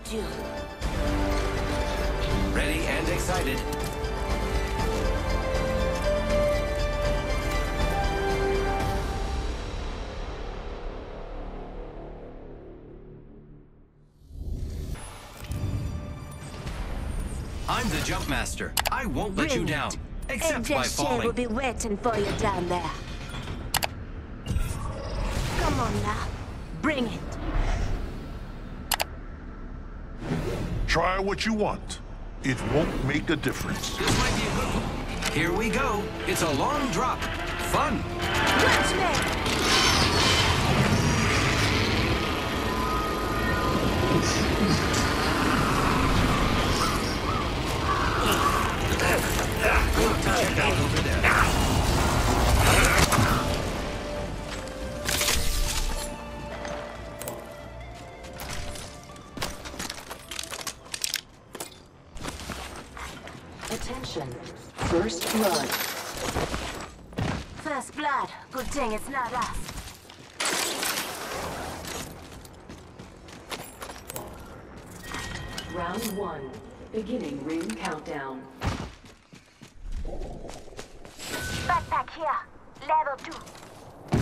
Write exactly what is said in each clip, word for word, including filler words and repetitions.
you. Ready and excited. I'm the jump master. I won't let you down, except by falling. will be waiting for you down there. Come on now, bring it. Try what you want. It won't make a difference. This might be a good one. Here we go. It's a long drop. Fun. Watch me. Check out over there. Attention. First blood. First blood. Good thing it's not us. Round one. Beginning ring countdown. Backpack here. Level two.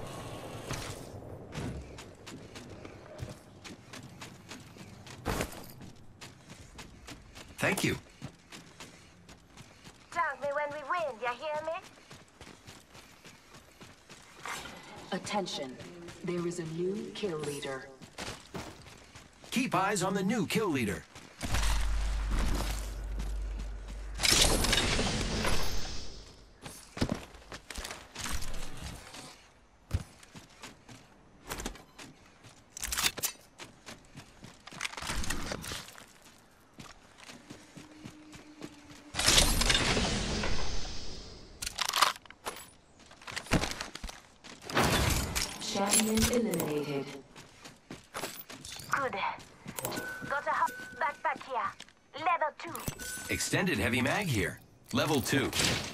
Thank you. Thank me when we win, you hear me? Attention. There is a new kill leader. Keep eyes on the new kill leader. Champion eliminated. Good. Got a hot backpack here. Level two. Extended heavy mag here. Level two.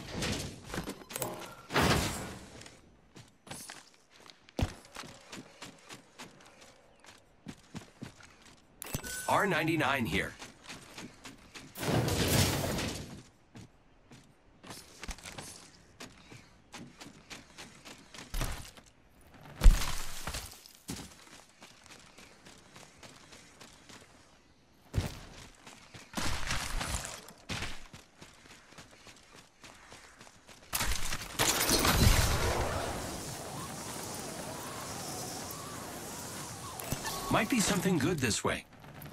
R ninety-nine here. Might be something good this way.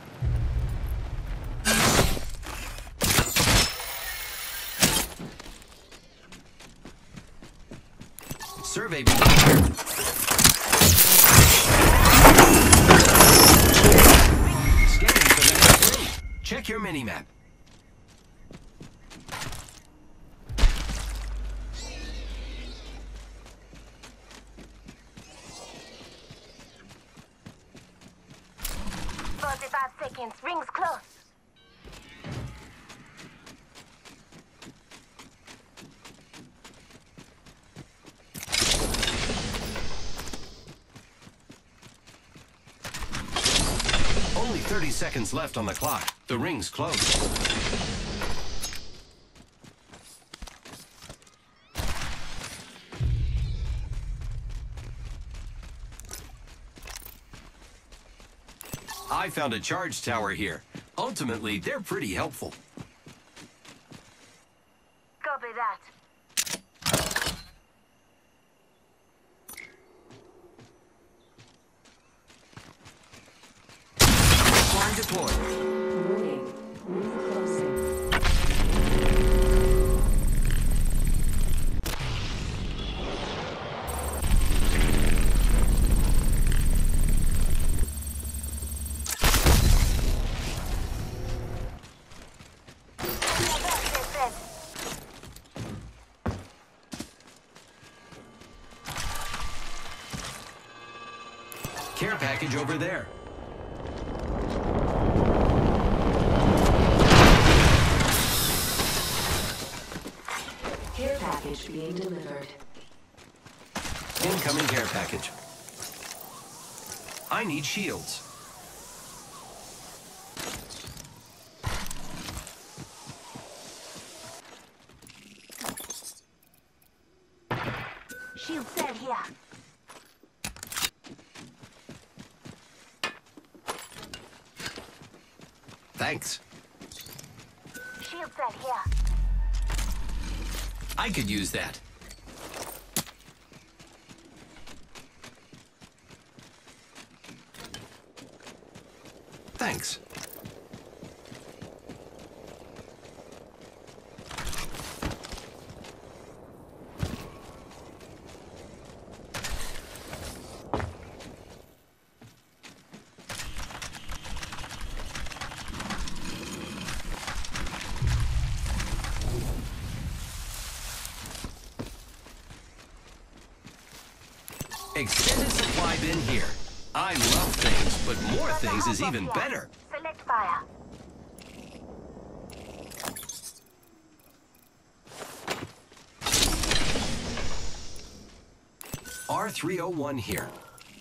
Survey. Scanning for the next room. Check your mini-map. forty-five seconds. Rings close. Only thirty seconds left on the clock. The ring's close. I found a charge tower here. Ultimately, they're pretty helpful. Copy that. Swarm deployed. Warning. Move closing. Care package over there. Care package being delivered. Incoming care package. I need shields. Thanks. Shield cell here. I could use that. Thanks. Extended supply bin here. I love things, but more things is even better. Select fire. R three oh one here.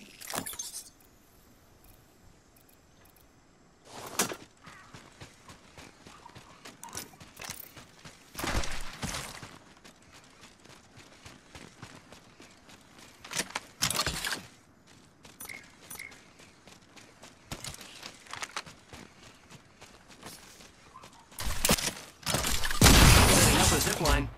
Setting up a zip line.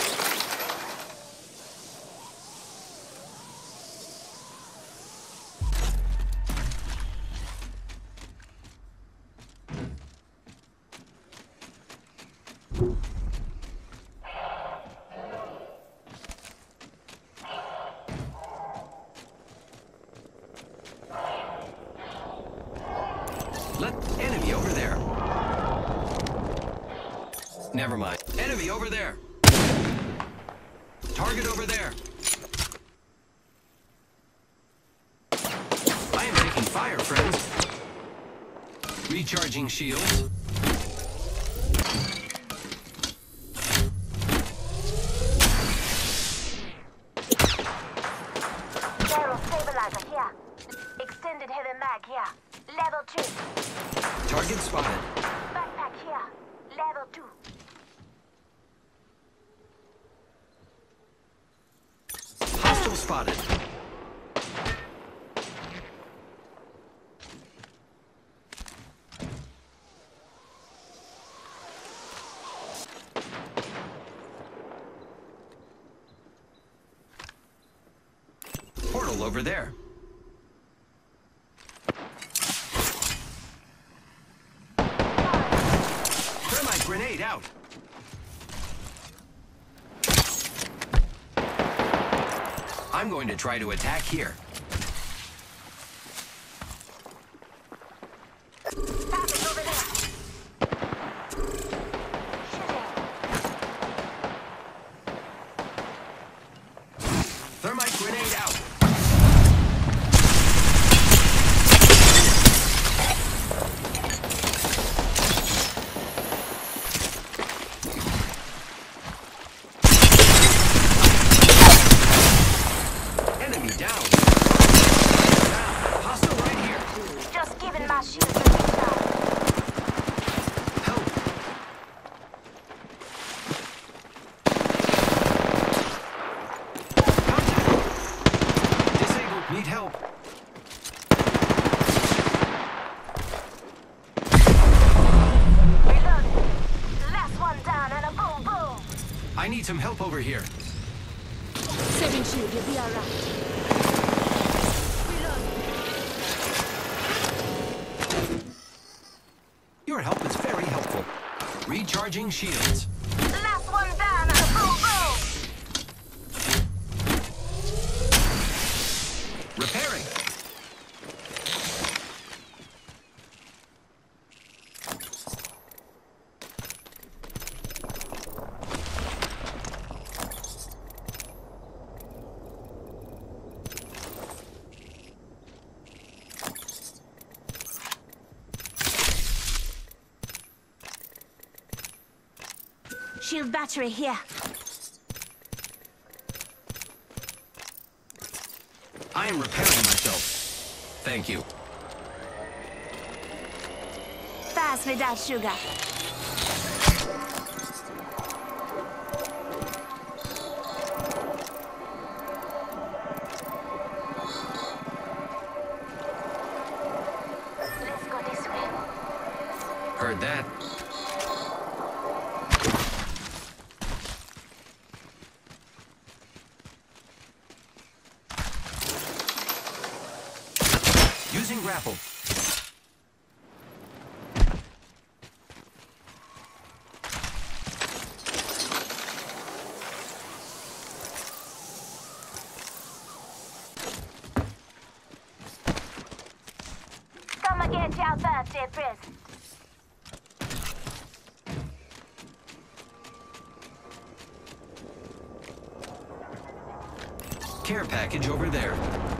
Let enemy over there. Never mind. Enemy over there. Target over there. I am taking fire, friends. Recharging shields. Barrel stabilizer here. Extended heavy mag here. Level two. Target spotted. Backpack here. Level two. Hostile spotted. Portal over there. Thermite grenade out. I'm going to try to attack here. Passage over there. Shooting. Thermite grenade out. Enemy down. Down. Hostile right here. Just giving my shield a recharge. Help. Contact. Disabled. Need help. Reload. Last one down and a boom boom. I need some help over here. Saving shield, you'll be alright. Reload. Your help is very helpful. Recharging shields. Last one down and a boom boom. Repairing. Shield battery here. I am repairing myself. Thank you. Fast without sugar. Let's go this way. Heard that. Using grapple. Come and get your birthday present. Care package over there.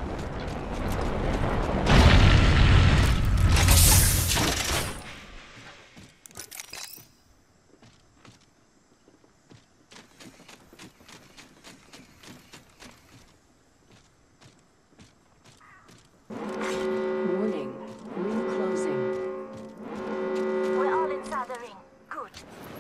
Warning. Ring closing. We're all inside the ring. Good.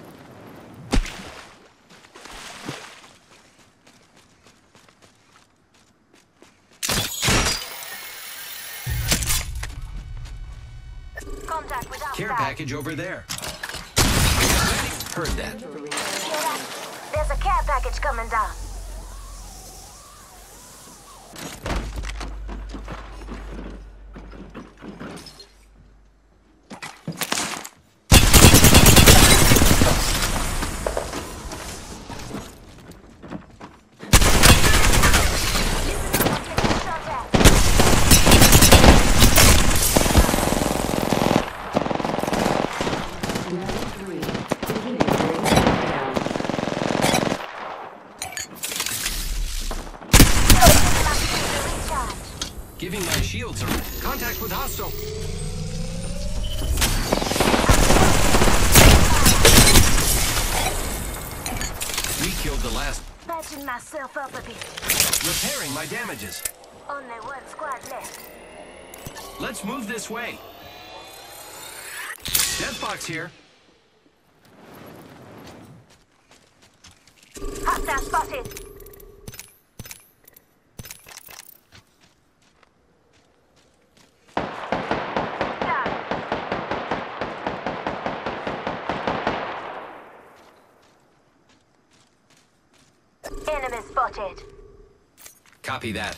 Contact with Care outside. package over there. Heard that. Delivering. Hear that? There's a care package coming down. Shot at. Level three. Inhibitor down. Recharge. Giving my shields a contact with hostile. We killed the last. Patching myself up a bit. Repairing my damages. Only one squad left. Let's move this way. Deathbox here. Hostile spotted. Down. Enemy spotted. Copy that.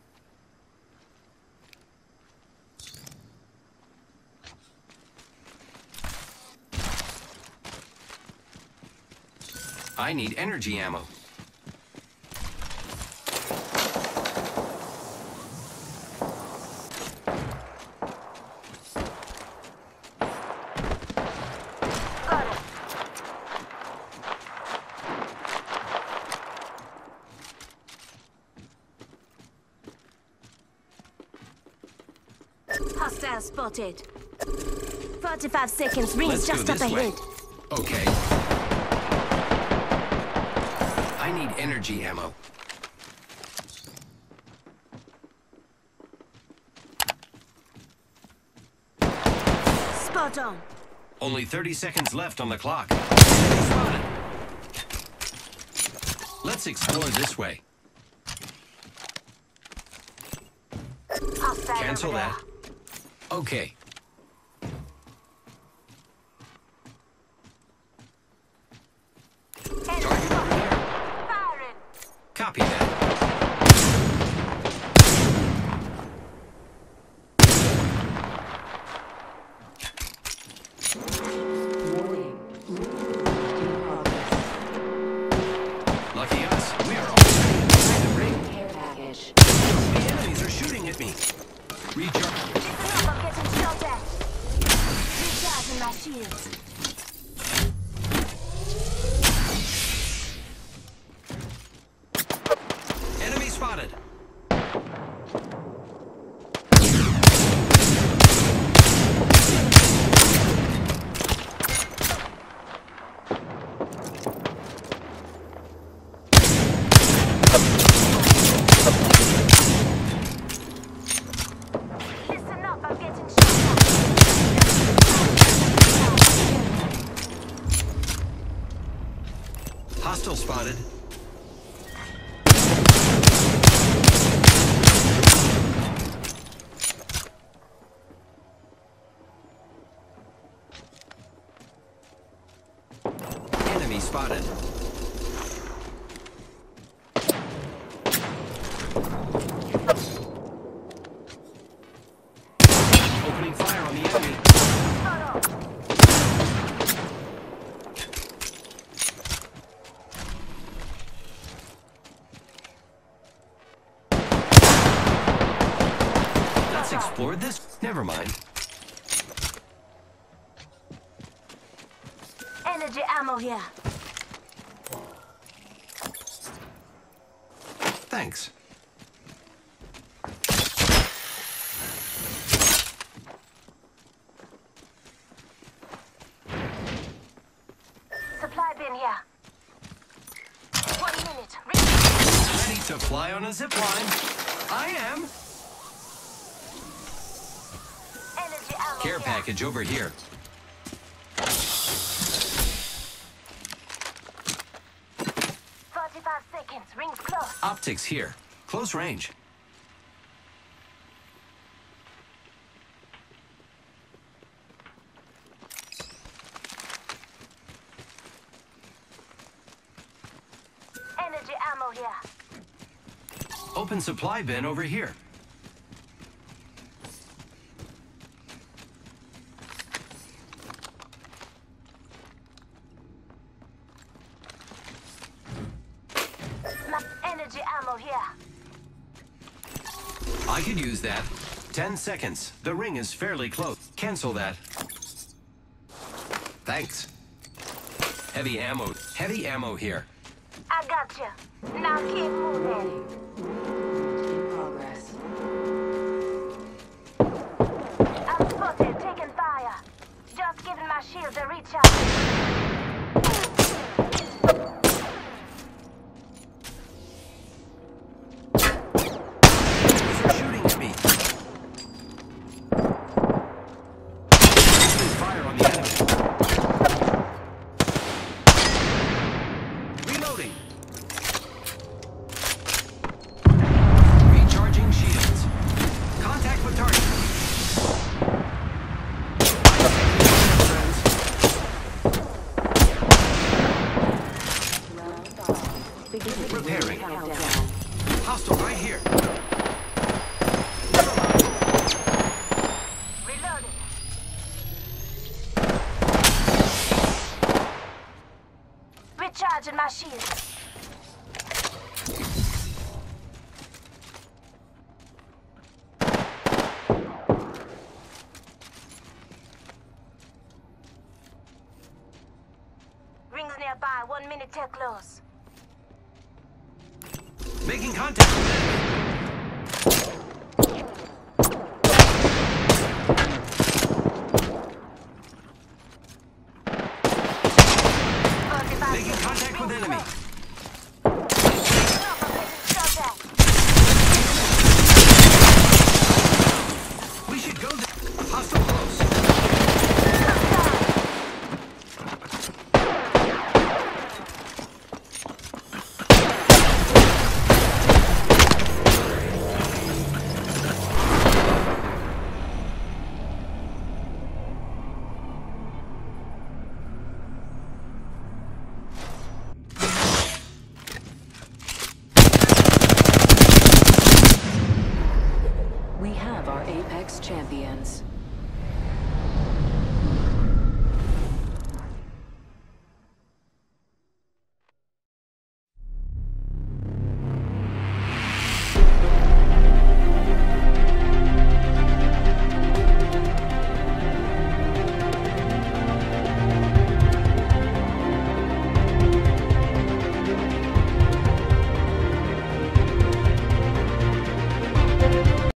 I need energy ammo. Got it. Hostile spotted. forty-five seconds, rings Let's go just up this way. ahead. Okay. I need energy ammo. Spot on. Only thirty seconds left on the clock. Spotted. Let's explore this way. Hostile Cancel over that. Okay. there. Enemy Target over there. firing. Copy that. Warning. Ring in progress. Lucky us. We are already inside the ring. Care package. The enemies are shooting at me. Recharge. Listen up, I'm getting shot at. Recharging my shields. Enemy spotted. Listen up, I'm getting shot at. Hostile spotted. spotted. Opening fire on the enemy. Let's explore this. Never mind. Energy ammo here. Thanks. Supply bin here. One minute. Ready to fly on a zip line? I am. Energy ammo Care here. package over here. forty-five seconds. Rings close. Optics here. Close range. Energy ammo here. Open supply bin over here. Ma- Energy ammo here. I could use that. Ten seconds. The ring is fairly close. Cancel that. Thanks. Heavy ammo. Heavy ammo here. I got you. Now keep moving. In progress. I'm spotted. Taking fire. Just giving my shields a recharge. They're shooting at me. Opening fire on the enemy. Reloading. Recharging shields. Contact with target. Friends. Round five. Beginning Repairing. countdown. Hostile right here. Reloading. Recharging my shields. Rings nearby. One minute till close. Making contact with enemy. forty-five Making seconds. contact with Rings enemy. close. Contact. We should go there. Hostile close. We have our Apex champions.